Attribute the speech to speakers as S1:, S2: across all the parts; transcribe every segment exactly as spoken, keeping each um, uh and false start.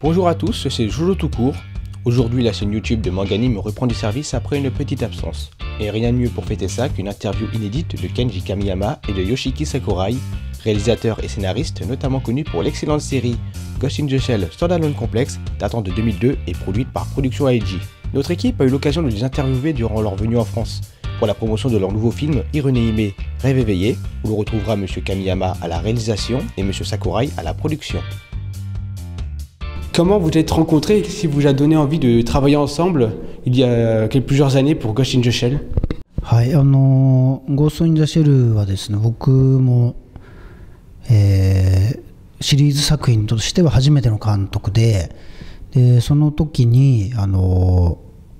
S1: Bonjour à tous, c'est Jojo tout court. Aujourd'hui, la chaîne YouTube de Manganime reprend du service après une petite absence. Et rien de mieux pour fêter ça qu'une interview inédite de Kenji Kamiyama et de Yoshiki Sakurai, réalisateurs et scénaristes notamment connus pour l'excellente série Ghost in the Shell Standalone Complex datant de deux mille deux et produite par Production A I G. Notre équipe a eu l'occasion de les interviewer durant leur venue en France pour la promotion de leur nouveau film Hironeime Rêve éveillé, où l'on retrouvera M. Kamiyama à la réalisation et M. Sakurai à la production. Comment vous êtes rencontrés et qu'est-ce qui vous a donné envie de travailler ensemble il y a plusieurs années pour Ghost in the Shell?
S2: はい、あのゴースト・イン・ザ・シェルはですね、僕も、えー、シリーズ作品としては初めての監督で、でその時にあの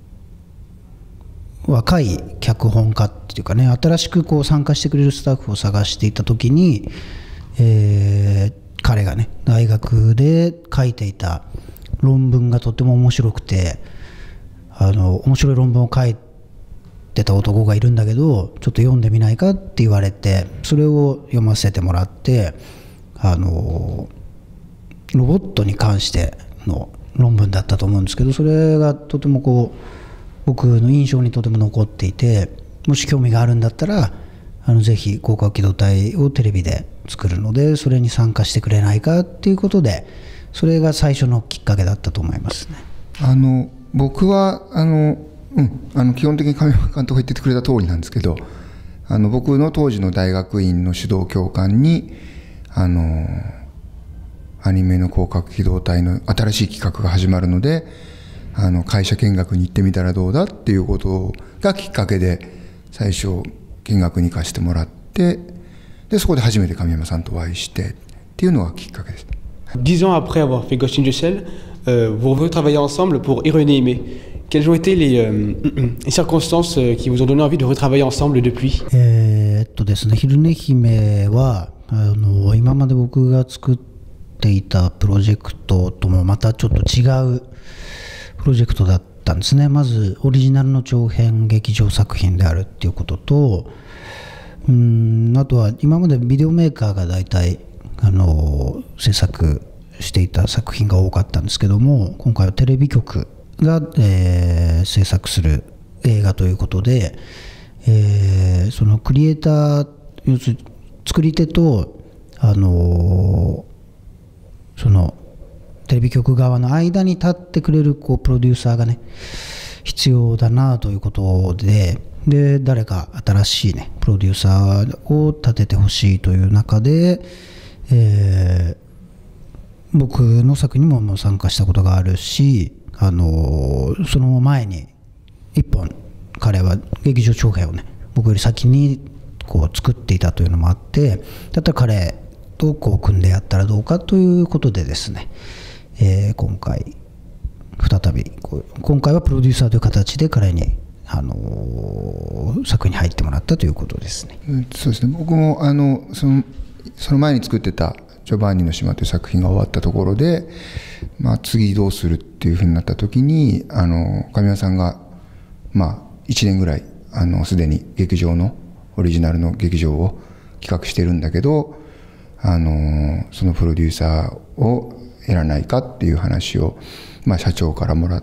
S2: 若い脚本家っていうかね、新しくこう参加してくれるスタッフを探していた時に、えー彼がね大学で書いていた論文がとても面白くて、あの面白い論文を書いてた男がいるんだけどちょっと読んでみないかって言われて、それを読ませてもらって、あのロボットに関しての論文だったと思うんですけど、それがとてもこう僕の印象にとても残っていて、もし興味があるんだったらあのぜひ広角機動隊をテレビで作るのでそれに参加してくれないかっていうことで、それが最初のきっかけだったと思いますね。
S3: あの僕はあの、うん、あの基本的に亀山監督が言っててくれた通りなんですけど、あの僕の当時の大学院の指導教官にあのアニメの広角機動隊の新しい企画が始まるので、あの会社見学に行ってみたらどうだっていうことがきっかけで最初見学に行かせてもらって、でそこで初めて神山さんとお会いしてっていうのがきっかけです。
S1: Dix ans après avoir fait Ghost in the Shell, euh, vous retravaillez ensemble pour Hironeime. Quelles ont été les, euh, les circonstances qui vous ont donné envie de retravailler ensemble depuis?
S2: えーっとですね、ヒルネ姫はあの今まで僕が作っていたプロジェクトともまたちょっと違うプロジェクトだったんですね。まずオリジナルの長編劇場作品であるっていうことと、うーんあとは今までビデオメーカーが大体あの制作していた作品が多かったんですけども、今回はテレビ局が、えー、制作する映画ということで、えー、そのクリエイター、要するに作り手とあのそのテレビ局側の間に立ってくれるこうプロデューサーがね必要だなということで、で誰か新しいねプロデューサーを立ててほしいという中で、えー、僕の作品にももう参加したことがあるし、あのー、その前に一本彼は劇場長編をね僕より先にこう作っていたというのもあって、だったら彼とこう組んでやったらどうかということでですね、えー、今回再びこう今回はプロデューサーという形で彼に、あのー、作品に入ってもらったということですね。
S3: うん、そうですね。僕もあのそのその前に作ってたジョバンニの島という作品が終わったところで、まあ、次どうするっていうふうになった時にあの神谷さんが、まあ、いちねんぐらいあのすでに劇場のオリジナルの劇場を企画してるんだけど、あのそのプロデューサーをやらないかっていう話を、まあ、社長からもらって、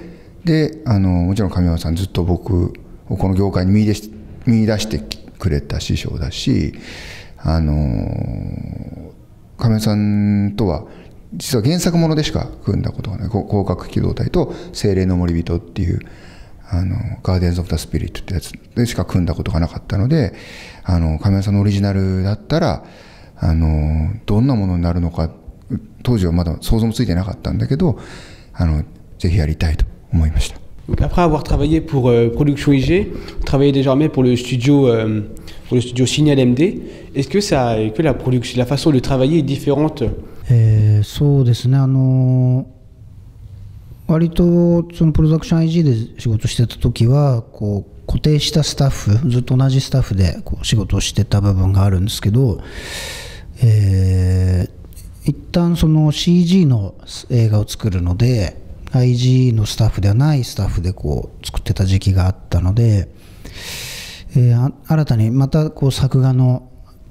S3: であのもちろん神山さんずっと僕をこの業界に見出し見出してくれた師匠だし、あの神山さんとは実は原作ものでしか組んだことがない、広角機動隊と精霊の森人っていうあのガーデンズ・オブ・ザ・スピリットってやつでしか組んだことがなかったので、あの神山さんのオリジナルだったらあのどんなものになるのか当時はまだ想像もついてなかったんだけど、あのぜひやりたいと思いました。
S1: Après avoir travaillé pour euh, Production I G, vous travaillez désormais pour le studio, euh, pour le studio Signal M D. Est-ce que, ça, que la, production, la façon de travailler est différente?
S2: えー、そうですね、あの割とそのプロダクション アイジー で仕事してた時はこう固定したスタッフ、ずっと同じスタッフでこう仕事をしてた部分があるんですけど、えー、一旦その シージー の映画を作るので アイジー のスタッフではないスタッフでこう作ってた時期があったので、えー、新たにまたこう作画の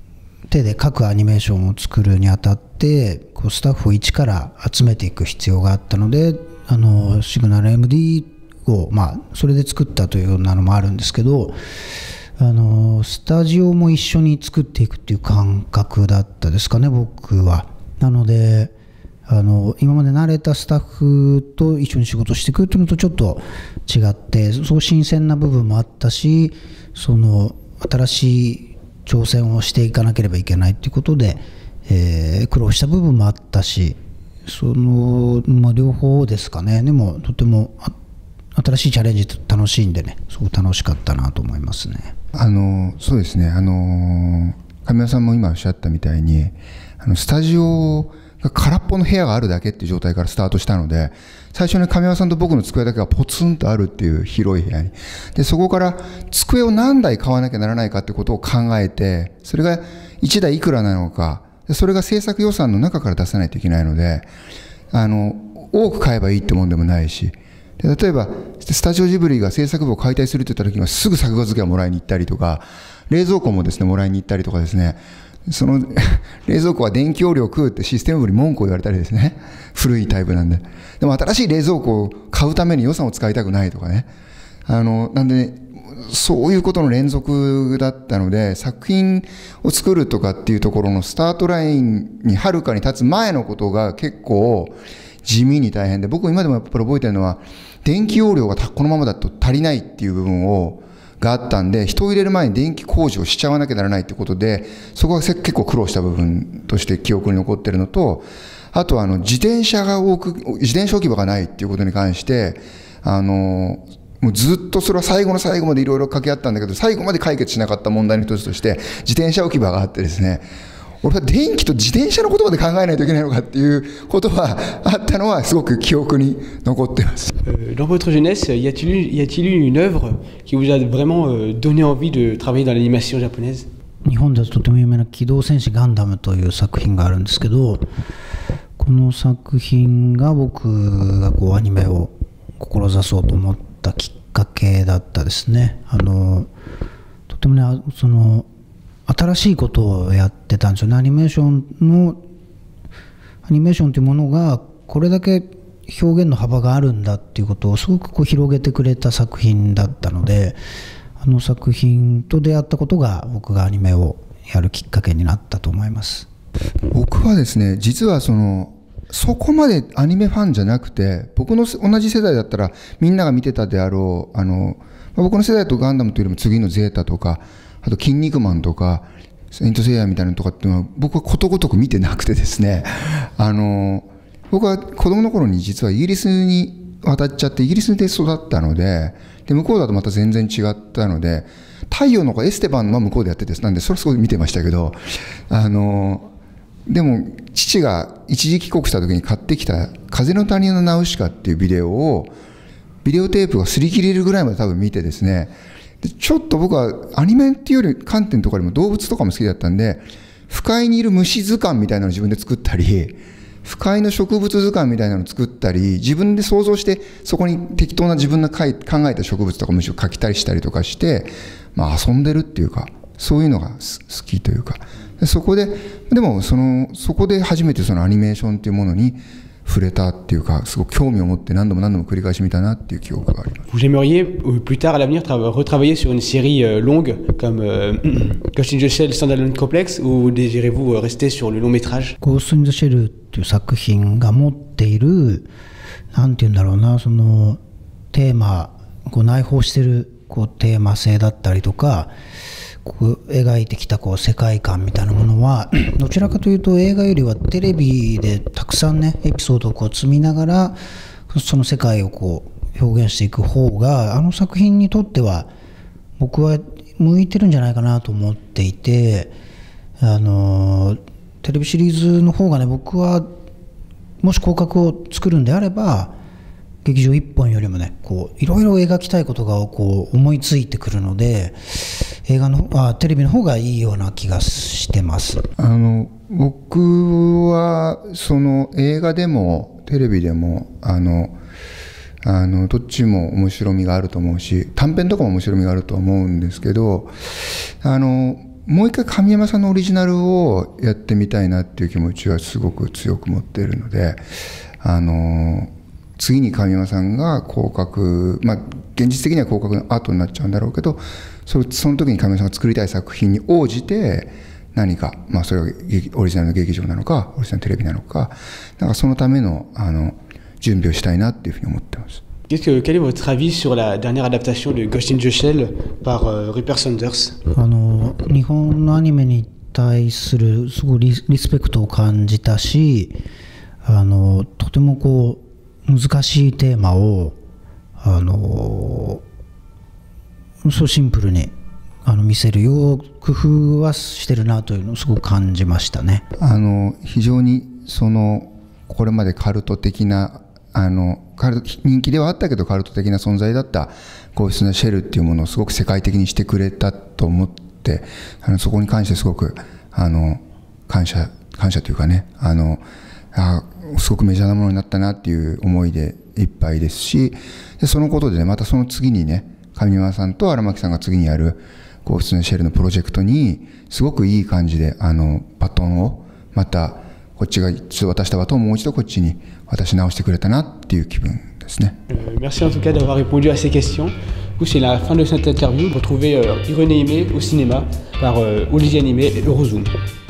S2: 手で各アニメーションを作るにあたってこうスタッフを一から集めていく必要があったので、あのシグナル エムディー を、まあ、それで作ったというようなのもあるんですけど、あのスタジオも一緒に作っていくっていう感覚だったですかね、僕は。なのであの今まで慣れたスタッフと一緒に仕事していくっていうのとちょっと違って、そう新鮮な部分もあったし、その新しい挑戦をしていかなければいけないっていうことで、えー、苦労した部分もあったし、その、まあ、両方ですかね。でもとても新しいチャレンジ楽しいんでね、すごく楽しかったなと思いますね。
S3: あのそうですね、あの神谷さんも今おっしゃったみたいに、あのスタジオが空っぽの部屋があるだけっていう状態からスタートしたので、最初に神谷さんと僕の机だけがポツンとあるっていう広い部屋に、でそこから机を何台買わなきゃならないかってことを考えて、それがいちだいいくらなのか、それが制作予算の中から出さないといけないので、あの多く買えばいいってもんでもないし、で例えばスタジオジブリが制作部を解体するって言った時にはすぐ作画付けをもらいに行ったりとか、冷蔵庫もですねもらいに行ったりとかですね、その冷蔵庫は電気容量食うってシステム部に文句を言われたりですね、古いタイプなんで。でも新しい冷蔵庫を買うために予算を使いたくないとかね、あのなんで、ね、そういうことの連続だったので、作品を作るとかっていうところのスタートラインにはるかに立つ前のことが結構地味に大変で、僕今でもやっぱり覚えてるのは、電気容量がこのままだと足りないっていう部分をがあったんで、人を入れる前に電気工事をしちゃわなきゃならないってことで、そこが結構苦労した部分として記憶に残ってるのと、あとはあの自転車が多く、自転車置き場がないっていうことに関して、あのもうずっとそれは最後の最後までいろいろ掛け合ったんだけど、最後まで解決しなかった問題の一つとして自転車置き場があってですね、俺は電気と自転車のことまで考えないといけないのかっていうことはあったのはすごく記憶に残っています。
S1: Dans votre jeunesse, y a-t-il eu, y a-t-il eu une œuvre qui vous a vraiment donné envie de travailler dans l'animation japonaise?
S2: 日本ではとても有名な機動戦士ガンダムという作品があるんですけど、この作品が僕がこうアニメを志そうと思ったきっかけだったですね。あのとてもね、その新しいことをやってたんですよね。アニメーションのアニメーションというものがこれだけ表現の幅があるんだっていうことをすごくこう広げてくれた作品だったので、あの作品と出会ったことが僕がアニメをやるきっかけになったと思います。
S3: 僕はですね、実はそのそこまでアニメファンじゃなくて、僕の同じ世代だったらみんなが見てたであろう、あの僕の世代とガンダムというよりも次のゼータとか、あと筋肉マンとかセイントセイヤみたいなのとかっていうのは僕はことごとく見てなくてですね、あの僕は子供の頃に実はイギリスに渡っちゃって、イギリスで育ったので、で向こうだとまた全然違ったので、太陽の子エステバンは向こうでやってて、なんでそれすごい見てましたけど、あのでも父が一時帰国した時に買ってきた風の谷のナウシカっていうビデオを、ビデオテープが擦り切れるぐらいまで多分見てですね、でちょっと僕はアニメっていうより観点とかよりも動物とかも好きだったんで、不快にいる虫図鑑みたいなのを自分で作ったり、不快の植物図鑑みたいなのを作ったり、自分で想像してそこに適当な自分の考えた植物とか虫を描きたりしたりとかして、まあ遊んでるっていうか、そういうのが好きというか、そこででもそのそこで初めてそのアニメーションっていうものに触れたっていうか、すごく興味を持って何度も何度も繰り返し見たなっていう記憶があります。
S1: Vous aimeriez plus tard à l'avenir retravailler sur une série longue comme Ghost in the Shell Standalone Complex, ou désirez-vous rester sur le long métrage?
S2: Ghost in the Shell っていう作品が持っている、なんていうんだろうな、そのテーマ、こう内包しているこうテーマ性だったりとか、こう描いてきたこう世界観みたいなものはどちらかというと映画よりはテレビでたくさんねエピソードをこう積みながらその世界をこう表現していく方が、あの作品にとっては僕は向いてるんじゃないかなと思っていて、あのテレビシリーズの方がね、僕はもし広角を作るんであれば劇場一本よりもね、こういろいろ描きたいことがこう思いついてくるので、映画のあテレビの方がいいような気がしてます。
S3: あの僕はその映画でもテレビでもあのあのどっちも面白みがあると思うし、短編とかも面白みがあると思うんですけど、あのもう一回神山さんのオリジナルをやってみたいなっていう気持ちはすごく強く持っているので、あの次に神山さんが広角、まあ現実的には広角のアートになっちゃうんだろうけど、そその時に神山さんが作りたい作品に応じて何か、まあそれはオリジナルの劇場なのかオリジナルのテレビなのか、なんかそのためのあの準備をしたいなっていうふうに思ってます。
S1: Qu'est-ce que, quel est votre avis sur la dernière adaptation de Ghost in the Shell par euh, Rupert Sanders?
S2: あの日本のアニメに対するすごい リ, リスペクトを感じたし、あのとてもこう難しいテーマをあのそうシンプルにあの見せるよう工夫はしてるなというのをすごく感じましたね。
S3: あの非常にそのこれまでカルト的なあのカルト人気ではあったけどカルト的な存在だったゴースト・イン・ザ・シェルっていうものをすごく世界的にしてくれたと思って、あのそこに関してすごくあの感謝感謝というかね、あのあすごくメジャーなものになったなっていう思いでいっぱいですし、でそのことでね、またその次にね、上沼さんと荒牧さんが次にやるゴースト・イン・ザ・シェルのプロジェクトにすごくいい感じであのバトンをまたこっちが一度渡したバトンをもう一度こっちに渡し直してくれたなっていう気分ですね。
S1: Euh, merci en tout cas d'avoir répondu à ces questions. Du coup, c'est la fin de cette interview. Retrouvez euh, Irénée Aimée au cinéma par euh, Olivier Animé et Eurozoom.